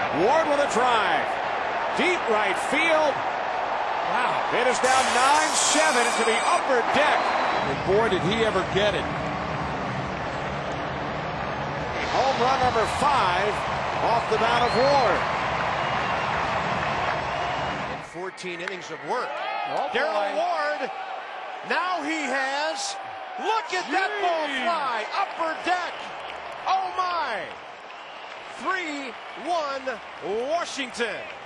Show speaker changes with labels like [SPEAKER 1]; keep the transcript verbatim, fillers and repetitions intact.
[SPEAKER 1] Ward with a drive. Deep right field. Wow. It is now nine seven into the upper deck.
[SPEAKER 2] And boy, did he ever get it.
[SPEAKER 1] Home run number five off the bat of Ward.
[SPEAKER 3] In fourteen innings of work.
[SPEAKER 2] Oh,
[SPEAKER 3] Daryle Ward. Now he has. Look at that ball fly. Upper deck. Oh my. three one Washington.